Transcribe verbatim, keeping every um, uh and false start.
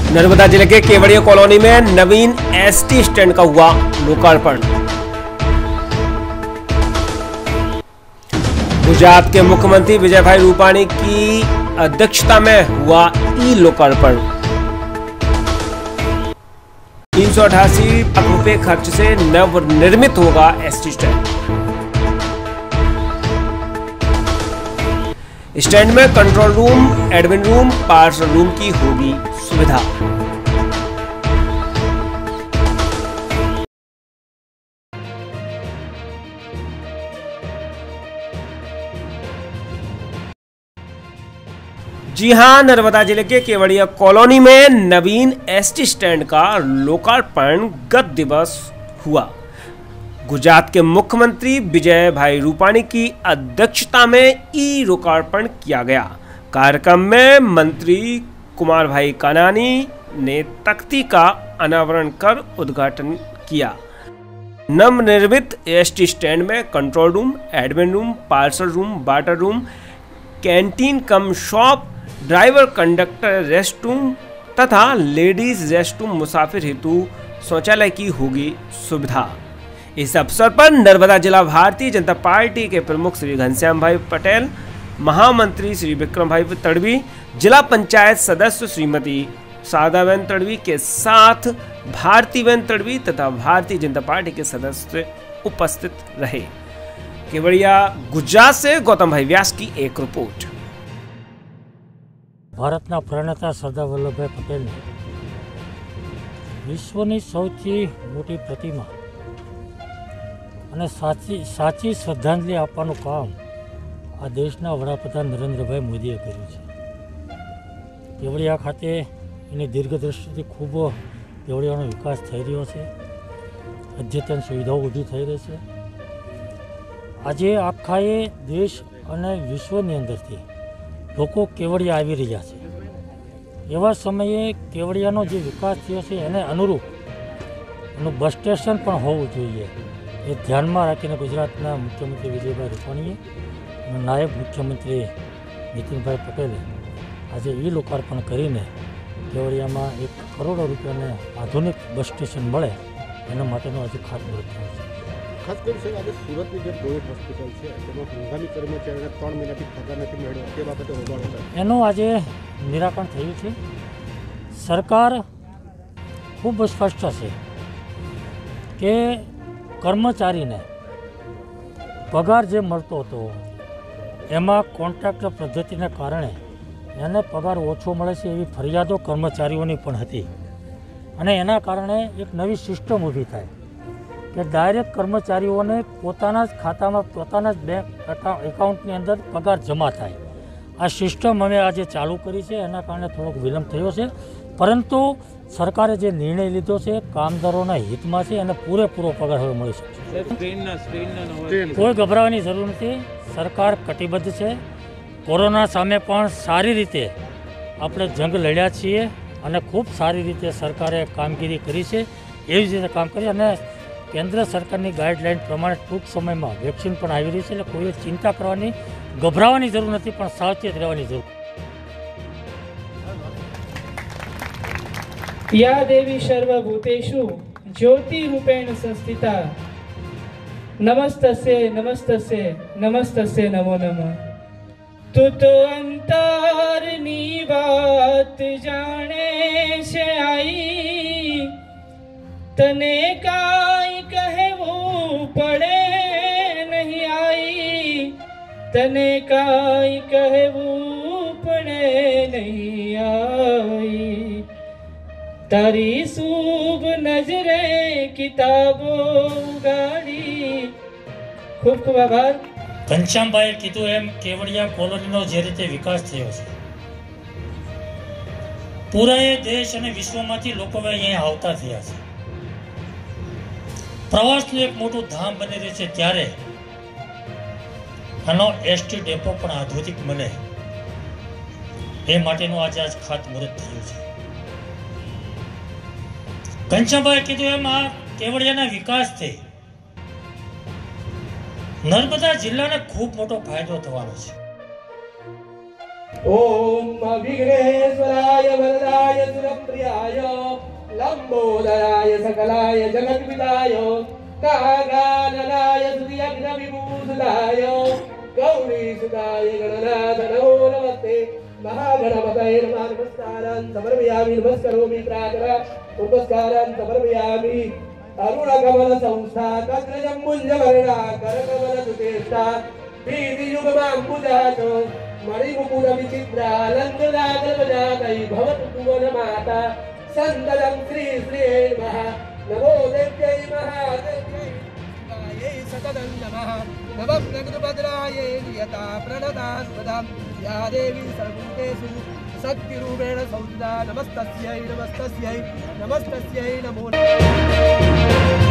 नर्मदा जिले के केवड़िया कॉलोनी में नवीन एसटी स्टैंड का हुआ लोकार्पण। गुजरात के मुख्यमंत्री विजय भाई रूपाणी की अध्यक्षता में हुआ ई लोकार्पण। तीन सौ अठासी लाख रुपए खर्च से नवनिर्मित होगा एसटी स्टैंड। स्टैंड में control room, admin room, parcel room की होगी सुविधा। जी हां, नर्मदा जिले के केवड़िया कॉलोनी में नवीन एसटी स्टैंड का लोकार्पण गत दिवस हुआ। गुजरात के मुख्यमंत्री विजय भाई रूपाणी की अध्यक्षता में ई लोकार्पण किया गया। कार्यक्रम में मंत्री कुमार भाई कानानी ने तख्ती का अनावरण कर उद्घाटन किया। नवनिर्मित एसटी स्टैंड में control room, admin room, parcel room, water room, canteen cum shop, driver conductor rest room तथा लेडीज रेस्ट रूम, मुसाफिर हेतु शौचालय की होगी सुविधा। इस अवसर पर नर्मदा जिला भारतीय जनता पार्टी के प्रमुख श्री घनश्याम भाई पटेल, महामंत्री श्री विक्रम भाई तड़वी, जिला पंचायत सदस्य श्रीमती शारदाबेन तड़वी के साथ भारतीबेन तड़वी तथा भारतीय जनता पार्टी के सदस्य उपस्थित रहे। केवड़िया गुजरात से गौतम भाई व्यास की एक रिपोर्ट। भारतना प्रणेता सरदार वल्लभभाई पटेल ने विश्वની સૌથી મોટી પ્રતિમા અને સાચી સાચી શ્રદ્ધાંજલિ આપવાનું કામ આ દેશના વડાપ્રધાન નરેન્દ્રભાઈ મોદીએ કર્યું છે। કેવડિયા ખાતે એની દીર્ઘદ્રષ્ટિથી ખૂબ કેવડિયાનો વિકાસ થઈ રહ્યો છે, અદ્યતન સુવિધાઓ ઊભી થઈ રહી છે। આજે આખાએ દેશ અને વિશ્વની અંદરથી લોકો કેવડિયા આવી રહ્યા છે। એવા સમયે કેવડિયાનો જે વિકાસ થયો છે એને અનુરૂપ એનું બસ સ્ટેશન પણ હોવું જોઈએ। એ ધ્યાનમાં રાખીને ગુજરાતના મુખ્યમંત્રી વિજયભાઈ રૂપાણીએ અને નાયબ મુખ્યમંત્રી નીતિનભાઈ પટેલે આજે એ લોકાર્પણ કરીને કેવડિયામાં એક કરોડો રૂપિયાને આધુનિક બસ સ્ટેશન મળે એના માટેનો આજે ખાતમુહૂર્ત થયું છે। ખાસ કરીને સાહેબ આજે સુરતની જે પ્રાઇવેટ હોસ્પિટલ છે તેમાં હંગામી કર્મચારીઓને ત્રણ મહિનાથી પગાર નથી મળ્યો તે બાબતે હોબાળો છે, એનું આજે નિરાકરણ થયું છે। સરકાર ખૂબ સ્પષ્ટ છે કે કર્મચારીને પગાર જે મળતો હતો એમાં કોન્ટ્રાક્ટ પદ્ધતિને કારણે એને પગાર ઓછો મળે છે એવી ફરિયાદો કર્મચારીઓની પણ હતી અને એના કારણે એક નવી સિસ્ટમ ઊભી થાય કે ડાયરેક્ટ કર્મચારીઓને પોતાના જ ખાતામાં પોતાના જ બેંક એકાઉન્ટની અંદર પગાર જમા થાય। આ સિસ્ટમ અમે આજે ચાલુ કરી છે, એના કારણે થોડોક વિલંબ થયો છે, પરંતુ સરકારે જે નિર્ણય લીધો છે કામદારોના હિતમાં છે અને પૂરેપૂરો પગાર હવે મળી શકશે। કોઈ ગભરાવાની જરૂર નથી, સરકાર કટિબદ્ધ છે। કોરોના સામે પણ સારી રીતે આપણે જંગ લડ્યા છીએ અને ખૂબ સારી રીતે સરકારે કામગીરી કરી છે। એવી જ રીતે કામ કરી અને કેન્દ્ર સરકારની ગાઈડલાઇન પ્રમાણે ટૂંક સમયમાં વેક્સિન પણ આવી રહી છે, એટલે કોઈએ ચિંતા કરવાની, ગભરાવાની જરૂર નથી, પણ સાવચેત રહેવાની જરૂર। या देवी सर्वभूतेषु ज्योतिरूपेण संस्थिता नमस्तस्ये नमस्तस्ये नमस्तस्ये नमो नमः। तू तो अंतरनी बात जाने से आई, तने काई कहवू पड़े नहीं आई, तने काई कहवू पड़े नहीं आई। तारी शुभ नजरे किताबो गाड़ी। खूब खूब आभार। ઘનશ્યામભાઈએ કીધું એમ કેવડિયા કોલોનીનો જે રીતે વિકાસ થયો છે, પૂરા દેશ અને વિશ્વમાંથી લોકો અહીંયા આવતા થયા છે। પ્રવાસનું એક મોટું ધામ બની રહ્યું છે, ત્યારે આનો એસટી ડેપો પણ આધુનિક બને એ માટેનું આજે આજ ખાતમુહૂર્ત થયું છે। ઘનશ્યામભાઈએ કીધું એમ આ કેવડિયાના વિકાસથી નર્મદા જિલ્લાને ખૂબ મોટો ફાયદો થવાનો છે। ओम विघ्नेश्वराय वरदाय सुरप्रियाय लंबोदराय सकलाय जगत्पिताय कागाननाय सुधियज्ञविभूषिताय गौरीसुताय गणनाथ नमो नमस्ते महागणपतये नमः। नमस्कारान् समर्पयामि नमस्करोमि प्रार्थना उपस्कारान् समर्पयामि। अरुणकमल संस्था तग्रजम्बुञ्जवर्णा करकमलसुतेष्टा भीतियुगमाम्बुजाच मणिमुकुरविचित्रा लङ्घनागलवजातै भवतु भुवनमाता सन्ददं श्री श्रिये नमः। नमो देव्यै महादेव्यै शिवायै सततं नमः। नमः नगरभद्रायै नियता प्रणता स्वदां या देवी सर्वभूतेषु शक्तिरूपेण संस्थिता। नमस्तस्यै नमस्तस्यै नमस्तस्यै नमो नमः।